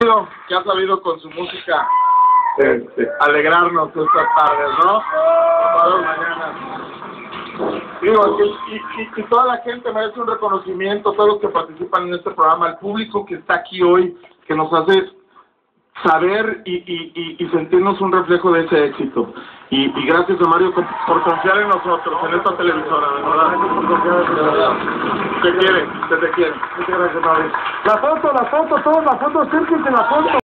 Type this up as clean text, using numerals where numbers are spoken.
Que ha sabido con su música alegrarnos estas tardes, ¿no? Todas las mañanas. Digo, y toda la gente merece un reconocimiento, todos los que participan en este programa, el público que está aquí hoy, que nos hace saber y sentirnos un reflejo de ese éxito. Y gracias a Mario por confiar en nosotros, en esta televisora, de verdad. Te quiere, te quiere. Muchas gracias, Mario. La foto, todos la foto, acérquense la foto.